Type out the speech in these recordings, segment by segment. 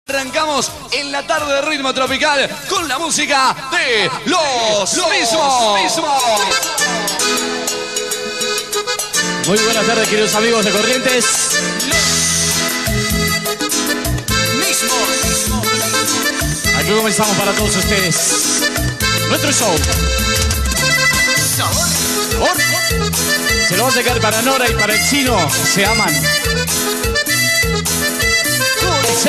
Arrancamos en la tarde de Ritmo Tropical con la música de Los Mismos. Muy buenas tardes, queridos amigos de Corrientes. Los Mismos. Aquí comenzamos para todos ustedes nuestro show. Sabor. Se lo va a sacar para Nora y para el Chino. Se aman. No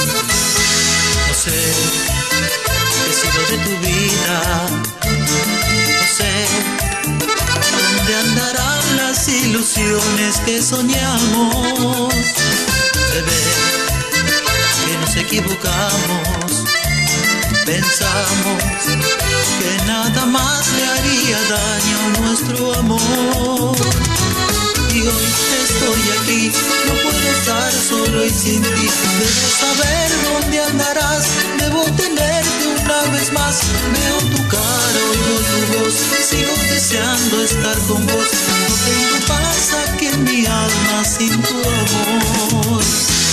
sé qué sido de tu vida, no sé dónde andarán las ilusiones que soñamos. Se ve que nos equivocamos, pensamos que nada más le haría daño a nuestro amor. Y hoy estoy aquí, no puedo estar solo y sin ti. Debo saber dónde andarás, debo tenerte una vez más. Veo tu cara, oigo tu voz, sigo deseando estar con vos. No tengo paz aquí en mi alma sin tu amor.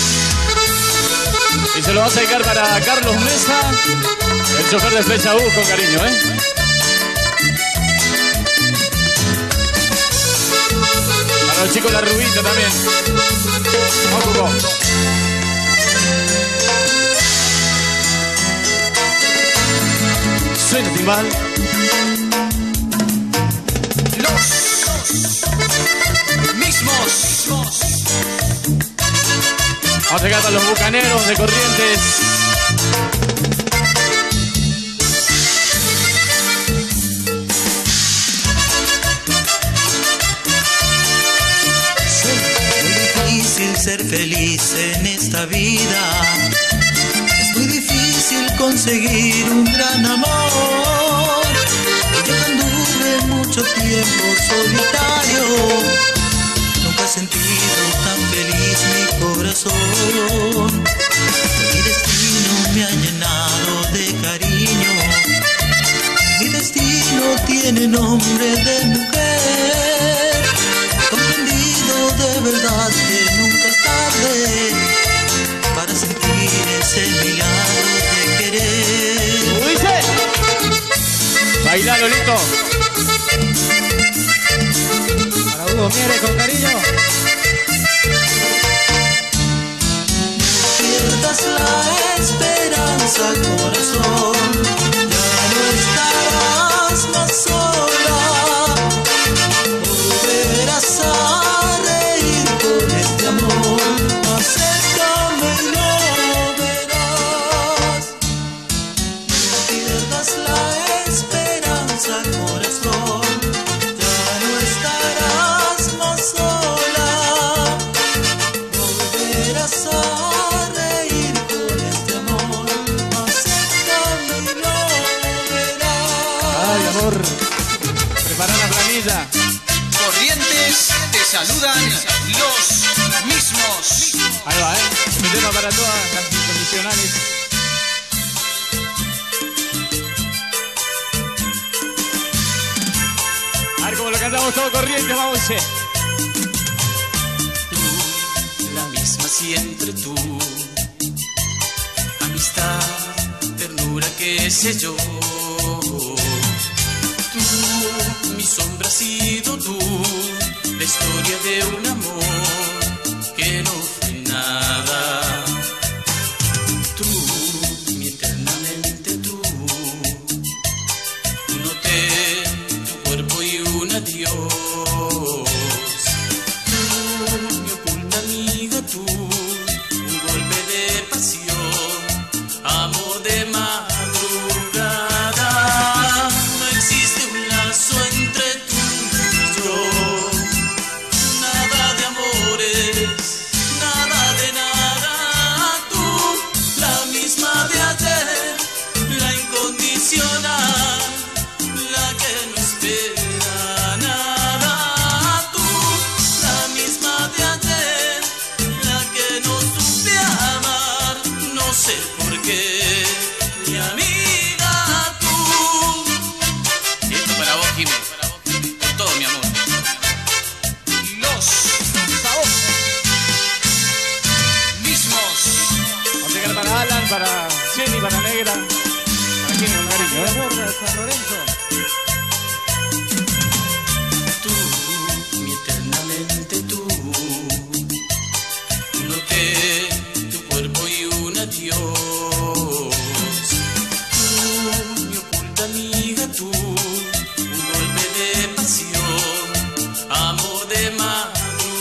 Y se lo va a sacar para Carlos Mesa, el chofer de Flecha U, con cariño, Para los chicos La Rubita también. Vamos. Suena timbal. Los Mismos. Vamos a llegar a los bucaneros de Corrientes. Ser feliz en esta vida, es muy difícil conseguir un gran amor. Yo anduve mucho tiempo solitario, nunca he sentido tan feliz mi corazón. Mi destino me ha llenado de cariño, mi destino tiene nombre de mujer. Comprendido de verdad que nunca es tarde para sentir ese milagro de querer. ¿Cómo dice? Baila, Lolito. Para Hugo Mieres con cariño. Pierdas la esperanza, corazón, ya no estarás más sola. Volverás a reír con este amor, acércame y lo verás. No pierdas la esperanza, corazón, ya no estarás más sola. Volverás a reír con este amor, acércame y lo verás. Ay, amor. Prepara la planilla. Corrientes, te saludan Los Mismos. Ahí va, mi tema para todas las incondicionales. A ver cómo lo cantamos todo Corrientes, vamos. Tú, la misma siempre tú, amistad, ternura, qué sé yo. Tú, mi sombra has sido tú, la historia de un amor que no fue nada. Tú, mi eternamente tú, un hotel, tu cuerpo y un adiós. Tú, mi oculta amiga tú, un golpe de pasión, amor de madrugada. No existe un lazo entre tú y yo, nada de amores, nada de nada. Tú, la misma de ayer, la incondicional, la que no espera nada. Tú, la misma de ayer, la que no supe amar, no sé por qué, mi amiga tú. Y esto para vos, Jiménez, por todo mi amor. Los Mismos. Vamos a llegar para Alan. Germán, para Jenny, para Negra. ¿Para quién? Con cariño, ¿eh? Borda, San Lorenzo. Tú, mi eternamente tú, uno que tu cuerpo y un adiós. Tú, mi oculta amiga, tú, un golpe de pasión, amor de madrugada.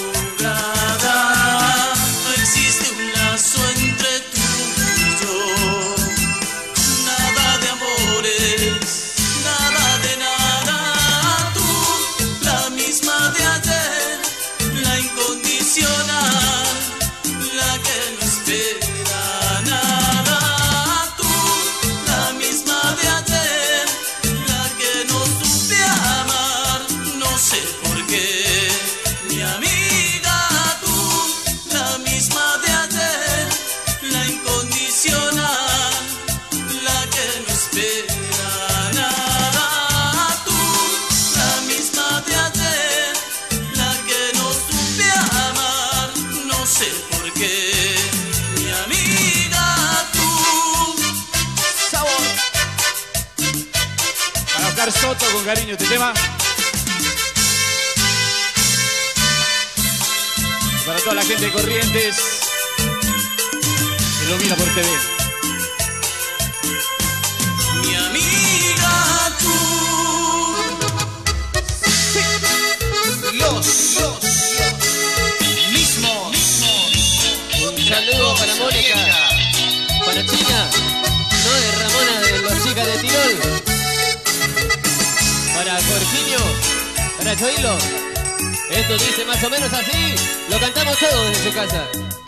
No existe un lazo entre tú y yo, nada de amores, nada de nada. Tú, la misma de ayer, la incondicional, la que no espera nada. Tú, la misma de ayer, la que no supe amar, no sé por qué. Mi amiga, tú, la misma de ayer, la incondicional, la que no espera nada. Tú, la misma de ayer, la que no supe amar, no sé por qué. Mi amiga, tú. Sabor. Para Oscar Soto, con cariño, este tema. Y para toda la gente de Corrientes que lo mira por TV. Mi amiga, tú. Los mismos. Un saludo para Mónica, para China, Noé Ramona de los chicas de Tirol, para Jorginho, para Choilo. Esto dice más o menos así, lo cantamos todos desde su casa.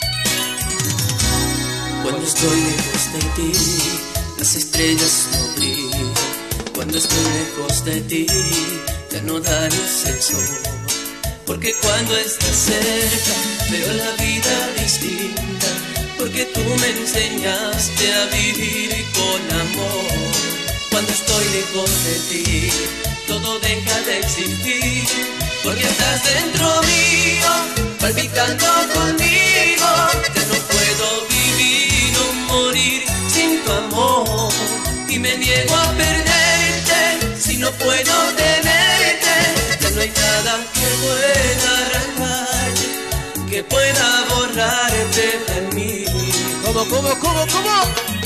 Cuando estoy lejos de ti, las estrellas no brillan. Cuando estoy lejos de ti, ya no da luz el sol. Porque cuando estás cerca, veo la vida distinta. Porque tú me enseñaste a vivir con amor. Cuando estoy lejos de ti, todo deja de existir. Porque estás dentro mío, palpitando conmigo. Ya no puedo vivir o morir sin tu amor. Y me niego a perderte si no puedo tenerte. Ya no hay nada que pueda arrancarte, que pueda borrarte de mí. ¿Cómo?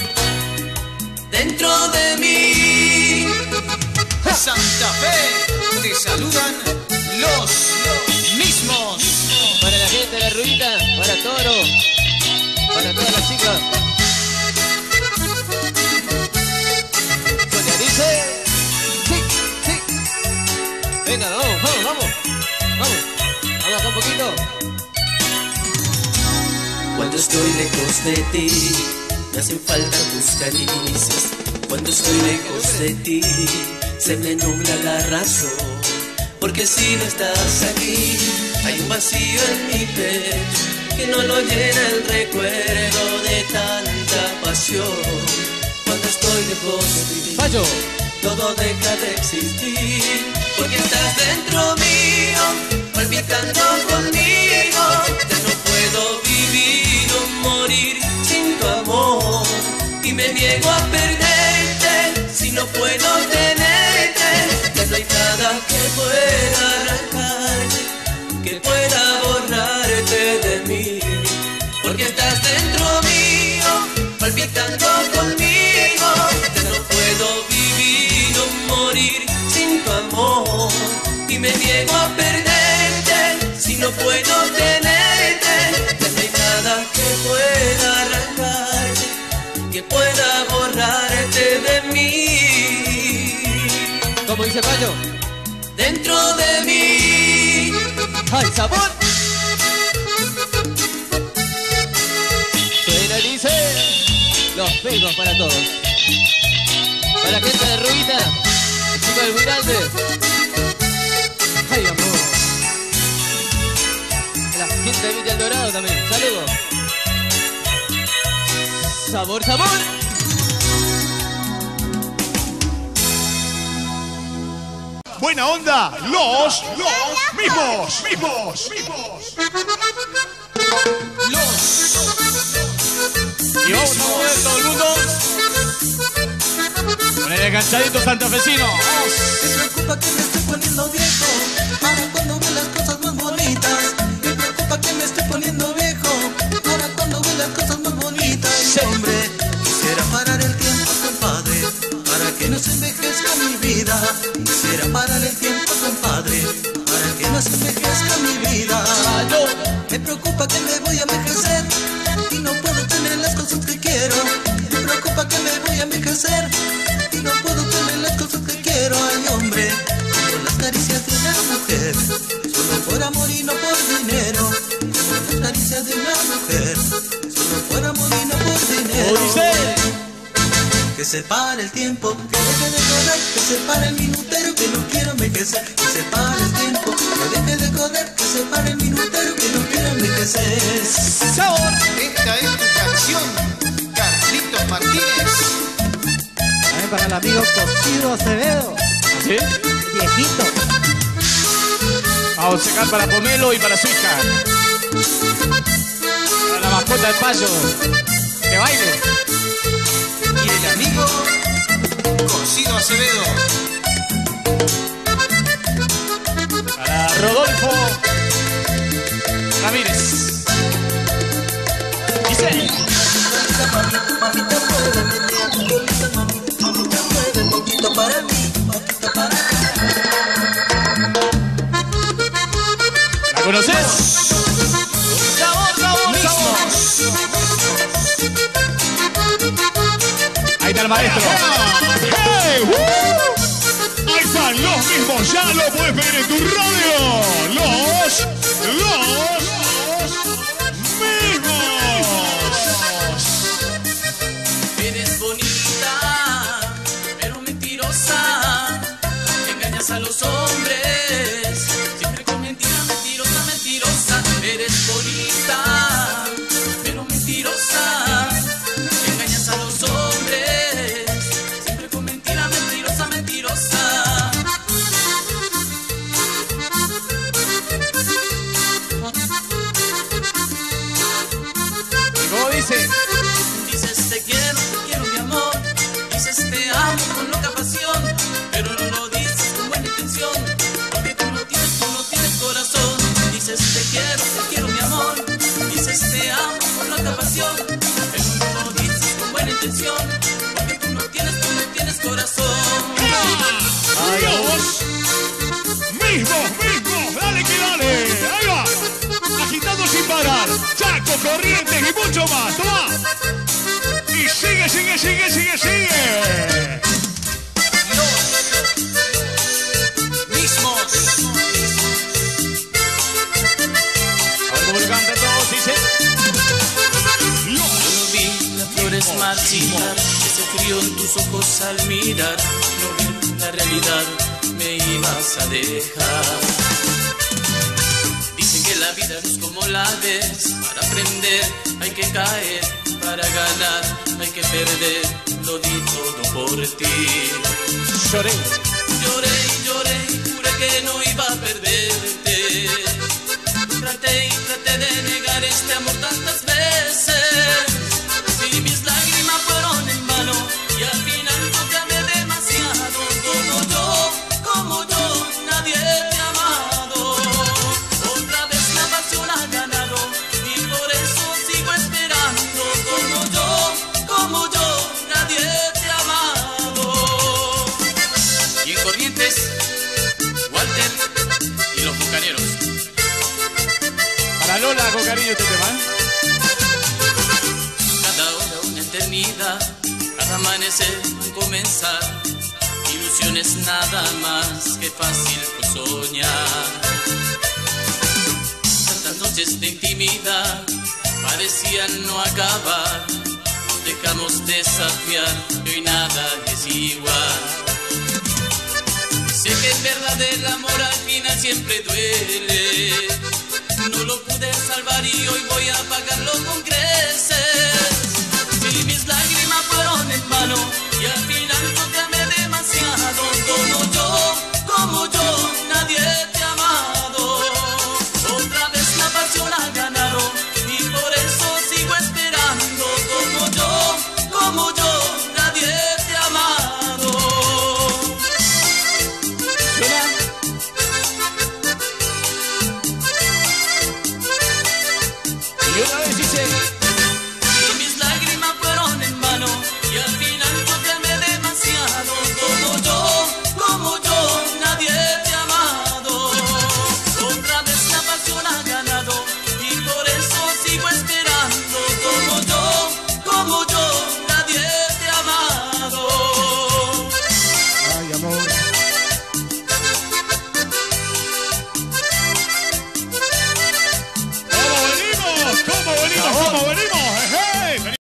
Dentro de mí. Santa Fe, te saludan los mismos. Para la gente de la Ruita, para Toro, para todas las chicas. Sonia dice, sí. Venga, vamos acá un poquito. Cuando estoy lejos de ti, me hacen falta tus caricias. Cuando estoy lejos de ti, se me nubla la razón. Porque si no estás aquí, hay un vacío en mi pecho que no lo llena el recuerdo de tanta pasión. Cuando estoy lejos de ti, Payo, todo deja de existir. Porque estás dentro mío, palpitando conmigo. Ya no puedo vivir o morir sin tu amor. Y me niego a perderte si no puedo tenerte. Ya no hay nada que pueda arrancarte, que pueda borrarte de mí. Porque estás dentro mío, palpitando conmigo. Ya no puedo vivir o morir sin tu amor. Y me niego a perderte si no puedo tenerte. Ya no hay nada que pueda arrancarte, que pueda borrarte de mí. ¿cómo dice Payo? Dentro de mí. ¡Ay, sabor! Suena y dice, los pegos para todos. Para la gente de Ruita, el chico del Viralde. ¡Ay, amor! La gente de Villa El Dorado también, saludos. ¡Sabor! Buena onda, los mismos. Los Y vamos a mover todo el mundo. Con el enganchadito santafesino. Me preocupa que me estoy poniendo viejo, ahora cuando ve las cosas más bonitas. Me preocupa que me estoy poniendo viejo, ahora cuando ve las cosas más bonitas. Hombre, quisiera parar el tiempo, compadre, para que no se envejezca mi vida. Quisiera parar el tiempo, compadre, para que no se envejezca mi vida. Me preocupa que me voy a envejecer y no puedo tener las cosas que quiero. Me preocupa que me voy a envejecer y no puedo tener las cosas que quiero. Ay, hombre, como las caricias de una mujer, solo por amor y no por dinero. Como las caricias de una mujer, solo por amor y no por dinero. Que se pare el tiempo, que deje de correr, que se pare el minutero, que no quiero envejecer. Que se pare el tiempo, que deje de correr, que se pare el minutero, que no quiero envejecer. ¡Sabor! Esta es tu canción, Carlitos Martínez. También para el amigo Cocido Acevedo, ¿Sí? viejito. Vamos a sacar para Pomelo y para su hija. Para la mascota del payo. Que baile. Y el amigo Cocido Acevedo. Para Rodolfo Ramírez. Dice. Mamita, mueve un poquito para mí, poquito para mí. ¿La conoces? ¡Sabor, sabor, sabor! Ahí está el maestro. ¡Hey! Ahí están los mismos, ya lo puedes ver en tu radio. Los mismos. Eres bonita, pero mentirosa. Engañas a los hombres, siempre con mentira, mentirosa, mentirosa. Eres bonita, pero mentirosa. Engañas a los hombres, siempre con mentira, mentirosa, mentirosa. ¿Y cómo dice? Dices te quiero mi amor. Dices te amo con loca pasión, pero no lo dices con buena intención, porque tú no tienes corazón. Dices te quiero mi amor. Dices te amo con loca pasión, pero no lo dices con buena intención, porque tú no tienes corazón. Mismos, dale que dale. Ahí va. Agitando sin parar. Chaco, Corrientes y mucho más. Toma. Y sigue. Mismos. A ver cómo lo cantan todos, dice. Yo no vi las flores marchitar, ese frío en tus ojos al mirar. No vi la realidad, me ibas a dejar. Dicen que la vida no es como la ves. Para aprender hay que caer, para ganar hay que perder. Lo di todo por ti. Lloré. Lloré y juré que no iba a perderte. Traté de negar este amor tantas veces. Y mis lágrimas fueron en vano, y al final no te amé demasiado. Como yo, nadie te ha amado. Otra vez la pasión ha ganado, y por eso sigo esperando. Como yo, nadie te ha amado. Y en Corrientes, Walter y los bucaneros. Para Lola, con cariño este tema, ¿eh? Cada hora una eternidad, cada amanecer un comenzar. Ilusiones nada más que fácil pues soñar. Tantas noches de intimidad parecían no acabar. Nos dejamos desafiar y hoy nada es igual. Sé que el verdadero amor al final siempre duele. No lo pude salvar y hoy voy a pagarlo con creces. Si mis lágrimas